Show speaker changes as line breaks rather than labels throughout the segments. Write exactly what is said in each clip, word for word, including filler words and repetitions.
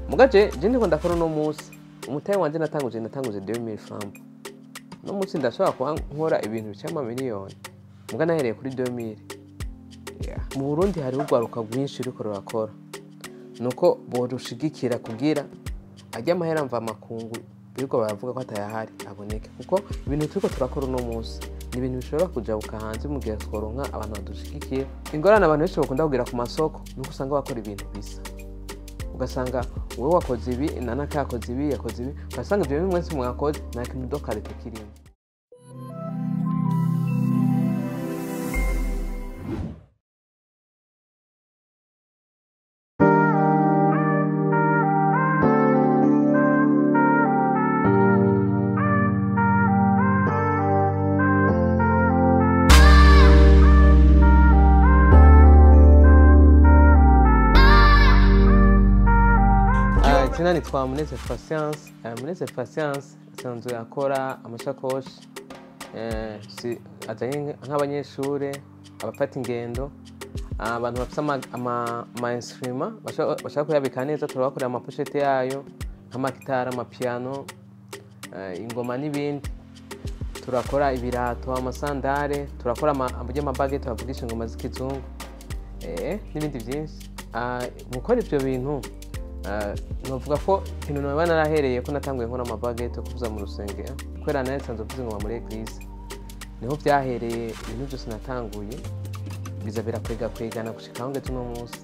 mugaje je ndiko ndakora no munsi umutahe wanje natanguje natanguje deux mille francs no munsi ndashobora kuba nkora ibintu bicama miliyoni muga nahereye kuri deux mille. Yeah. Mu Burundi hari rwaruka rwinshi riko rurakora nuko borushigikira kugira ajya amahera mva makungu biriko baravuga ko atayahari aboneke kuko ibintu turiko turakora no munsi ni ibintu bishobora kujabuka hanze mu gihe tworonka abantu badushigikiye. Ingorane abantu benshi bakunda kugira ku masoko nuko usanga bakora ibintu bisa ugasanga wowe wakoze ibi nana kakoze ibi yakoze ibi ugasanga ibyo bimwe mwese mwakoze nta kintu dokarite kirimo. Jina nitwa Mumezero patience, Mumezero patience asanzwe akora amashakoshi eh si ajanye nk'abanyeshure abafata ingendo abantu bafite ama ama instrument bashaka kuyabika neza turabakorera ama pochette yayo nk'amakitara amapiano ingoma n'ibindi turakora ibirato amasandare turakora ama baguette bavugisha ingoma z'ikizungu eh n'ibindi byinshi gukora ibyo bintu novuga ko ikintu naba narahereye ko natanguye nkora ama baguette kuvuza mu rusengero kwera nayo sanzwe kuvuza ingoma muri eglise niho byahereye ibintu byose natanguye biza birakwega kwegana gushika aho ngeze no munsi.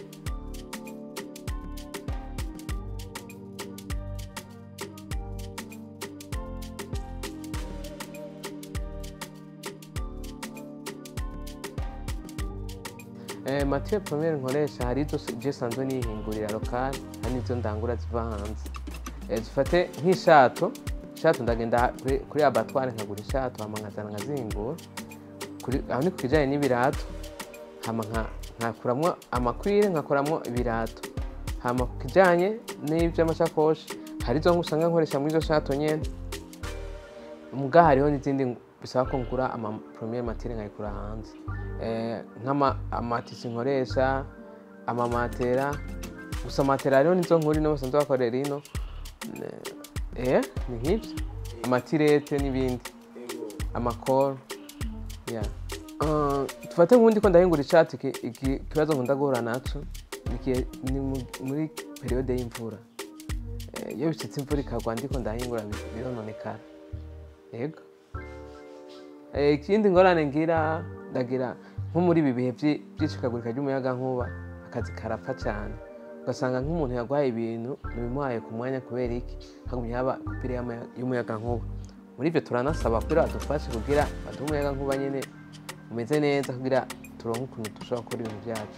Eh matière première nkoresha hari izo je sanzwe n'ihinguriro local hani izo ndangura ziva hanze eh zifate nk'ishato ishato ndagenda kuri abatware nkagura ishato hama nkazana nkazingura kuri aho ni kujanye n'ibirato hama nka nkakuramwo amakwire nkakoramwo ibirato hama kujanye n'ibyo amashakoshi hari izo nkusanga nkoresha muri izo shato nyene muga hariho n'izindi bisaba ko ngura ama première matière nkayikura hanze eh nkama amatisi nkoresha ama matera gusa matera rero nizo nkuri no basanzwe bakorera ino eh ni nk'ibyo amatirete n'ibindi amakoro yeah uh tufate nk'undi ko ndahingura ishati iki kibazo nkunda guhura naco ni muri periode y'imvura eh iyo bishitse imvura ikagwa ndiko ndahingura birononekara yego. Eh ikindi ngorane ngira ndagira nko muri ibi bihe by'icikagurika ry'umuyaga nkuba akazi karapfa cyane ugasanga nk'umuntu yagwaye ibintu nibimuhaye ku mwanya kubera iki hagumye haba kupire y'umuyaga nkuba. Muri ivyo turanasaba kugira adufashe kugira baduhe umuyaga nkuba nyene umeze neza kugira turonke ukuntu dushobora gukora ibintu byacu.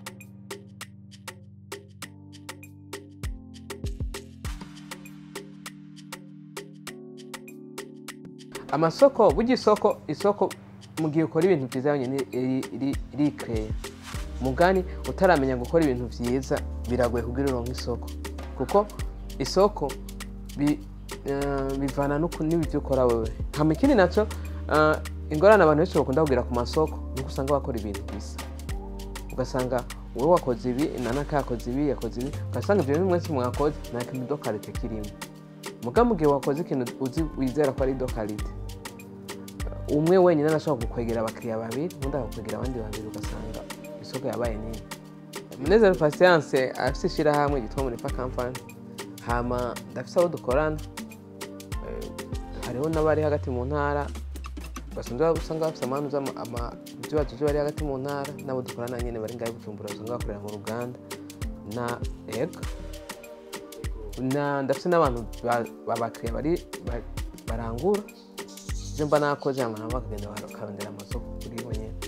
Amasoko bugi isoko isoko mu gihe ukora ibintu byiza nyine iri créer mugani utaramenya gukora ibintu byiza biragoye kugira uronke isoko kuko isoko bivana no n'ibyo ukora wewe. Hama ikindi naco ingorane abantu benshi bakunda kugira ku masoko nuko usanga bakora ibintu bisa ugasanga wowe wakoze ibi nana kakoze ibi yakoze ibi ugasanga ibyo bimwe mwese mwakoze nta kintu dokarite kirimo muga mu gihe wakoze ikintu uzi wizera ko ari dokarite umwe wenyine nashaka gukwegera abakiriya babiri undi akakwegera abandi babiri ugasanga isoko yabaye nini. Mumezero patience afise ishirahamwe ryitwa Munepa company hama ndafise abo dukorana hariho n'abari hagati mu ntara basanzwe usanga bafise amanu za ama byibazo byo bari hagati mu ntara nabo dukorana nyene bari ngaye Bujumbura usanga bakorera mu Ruganda na ego na ndafise n'abantu babakiriya bari barangura je mba nakoze ama bakagenda bakarondera amasoko kuri bo nyene.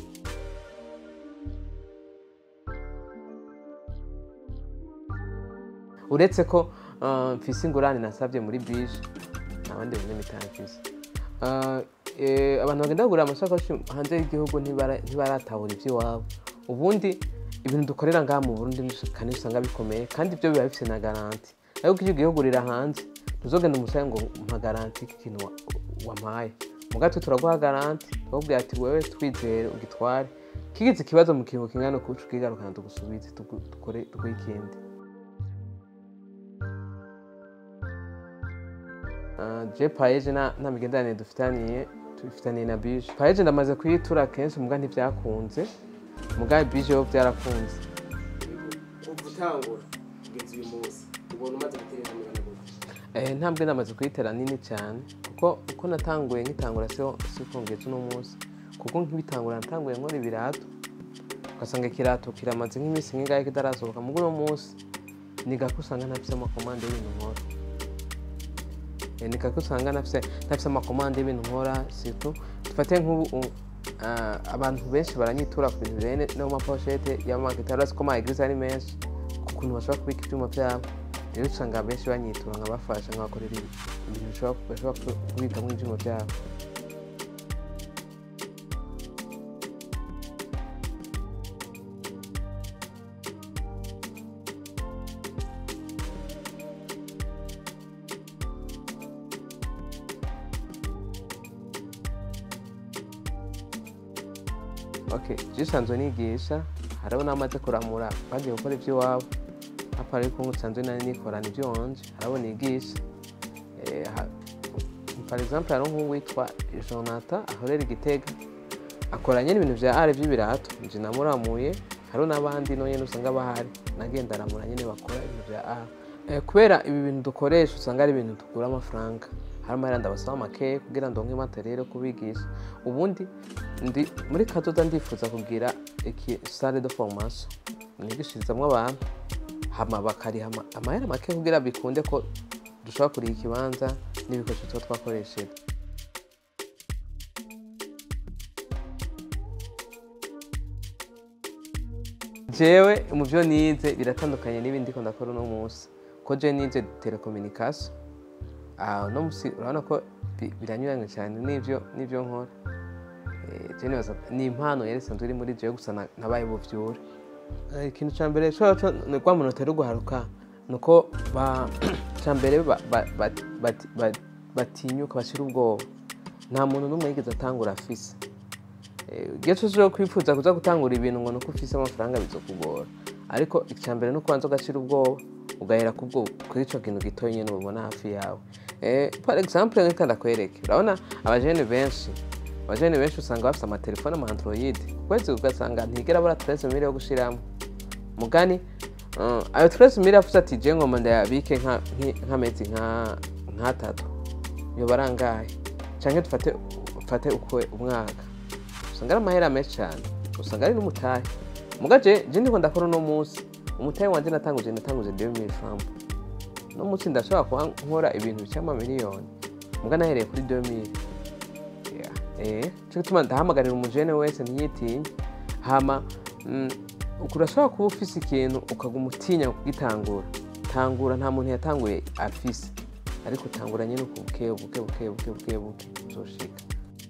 Uretse ko mfise ingurane nasavye muri bije abandi bene mitafise eh abantu bagenda kugura amashakoshi hanze y'igihugu ntibaratahura ivy'iwabo ubundi ibintu dukorera ngaha mu Burundi kandi usanga bikomeye kandi ibyo biba bifise na garanti ariko iyo ugihugurira hanze tuzogenda umusaye ngo mpa garanti ikintu wampaye mugato turaguha garanti twabwiye ati wewe twizere ugitware kigize ikibazo mu kiruhuko kingana kuco kigarukana tugusubize tukore tukikindi. je paeje na nta migenderanire dufitaniye dufitaniye na bije. Paeje ndamaze kuyitura kenshi muga ntivyakunze, muga bije yo byarakunze.
Gutangura kugeza uyu munsi ubona umaze guterera mugana gute?
Eh ntambwe ndamaze kuyitera nini cyane kuko uko natanguye nkitangura sio siko ngeze uno munsi, kuko nkibitangura natanguye nkora ibirato ugasanga ikirato kiramaze nk'iminsi nk'ingahe kitarasohoka, mugo uno munsi nigakusanga ntafise amakomande y'ibintu nkora. Eh nigakusanga ntafise ntafise amakomande y'ibintu nkora, surtout dufate nk'ubu abantu benshi baranyitura ku bintu bene no mu mapochette y'amakitaro ko ma igeze ari menshi kukuntu bashobora kubika ibyuma byabo. Rero usanga benshi banyitura nkabafasha nkabakorera ibintu bishobora kubika mu ibyuma byabo. Okay, jisanzwe nigisha, hariho n'amaze kuramura bagiye gukora iby'iwabo. Hapa ariko nsanzwe nari nikora n'ibyo wanje, hariho nigisha. Eh, par exemple, hariho nk'uwo witwa Jonathan ahorera Igitega, akoranye n'ibintu vya art by'ibirato, nje namuramuye. Hariho n'abandi no nyene usanga bahari, nagenda aramura nyene bakora ibintu vya art. Eh, kubera ibi bintu dukoresha usanga ari ibintu tukura amafaranga. Harimo aranda basaba make kugira ndonke materiel kubigisha. Ubundi ndi muri kazoza ndifuza kugira iki salle de formation nigishirizamwe abantu hama bakari hama amahera make kugira bikunde ko dushobora kuri ikibanza n'ibikoresho twa twakoresheje. Jewe mu byo nize biratandukanye n'ibindi ko ndakora no munsi, ko je nize telecommunication. Ah no musi urabona ko biranyuranye cyane n'ivyo n'ivyo nkora. Eh je nibaza ni impano yari sanzwe iri muri je gusa nabaye buvyure. Eh ikintu cyambere cyo cyo ni kwa muntu tero guharuka nuko ba cyambere batinyuka bashira ubwoba. Nta muntu numwe yigeze atangura afise. Eh geto zo kwifuza kuza gutangura ibintu ngo nuko ufise amafaranga bizokugora. Ariko icyambere no kwanza gashira ubwoba ugahera kubwo kuri ico kintu gitoye nyene ubona hafi yawe. Eh par exemple nk'ika ndakwereke, urabona abajene benshi abajene benshi usanga bafite amatelefone ama Android, kwezi ugasanga ntigera bara treize mille yo gushiramo mugani. Uh, ayo treize mille afite ati je ngoma ndayabike nka nk'amezi nka nkatatu yo barangaye canke dufate ufate uko umwaka usanga ari amahera menshi cyane, usanga ari n'umutahe. Mugaje je ndiko ndakora no munsi umutahe wanje natanguje natanguje deux mille francs. No munsi ndashobora kuba nkora ibintu cyama miliyoni mugana hereye kuri deux mille. Yeah. Eh cyo tuma ndahamagarira umujene wese ntiyitinye hama mm, ukurashobora kuba ufise ikintu ukaguma utinya kugitangura. Tangura, nta muntu yatanguye afise, ariko tangura nyine ukubuke buke buke buke buke buke uzoshika.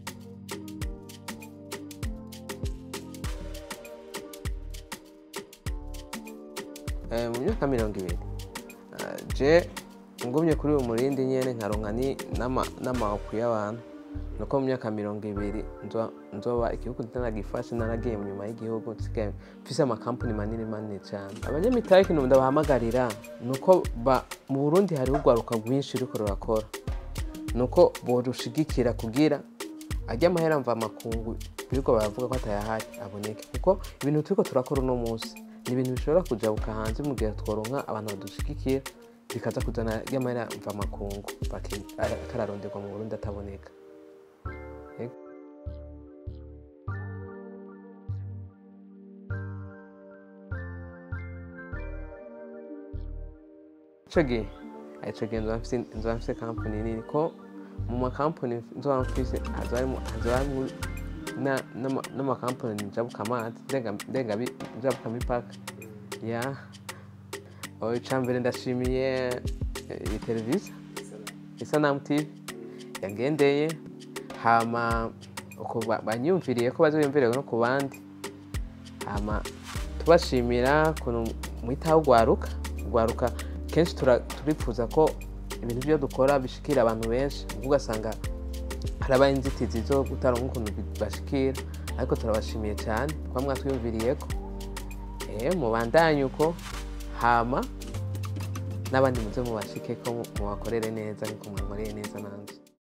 Eh mu myaka mirongo ibiri je ngumye kuri uyu murindi nyene nkaronka ni nama n'amaku y'abantu, nuko mu myaka mirongo ibiri nzoba igihugu ntanagifashe naragiye mu nyuma y'igihugu nsigaye mfise ama company manini manini cyane. Abanyamitahe kintu ndabahamagarira nuko mu Burundi hari rwaruka rwinshi riko rurakora, nuko borushigikira kugira ajya amahera mva makungu biriko baravuga ko atayahari aboneke, kuko ibintu turiko turakora no munsi ni ibintu bishobora kujabuka hanze mu gihe tworonka abantu badushigikira bikaza kuzana y'amahera mva makungu bakararonderwa mu Burundi ataboneka. Chogi aichogi ndo afise ndo afise company nini ko mu ma company ndo afise azarimo azarimo na na ma company njabuka amazi ndenga ndenga njabuka mipaka ya o chambere ndashimiye televiziyo Isanamu T V yagendeye hama uko banyumviriye ko baziyumviriye no ku bandi hama tubashimira kuno mwitaho rwaruka rwaruka kenshi turifuza ko ibintu byo dukora bishikira abantu benshi, ugasanga harabaye inzitizi zo gutaronka ukuntu bashikira, ariko turabashimiye cyane kwa mwatwiyumviriye ko eh mubandanye uko hama n'abandi muze mubashike ko mubakorere neza ariko mwankoreye neza nanje.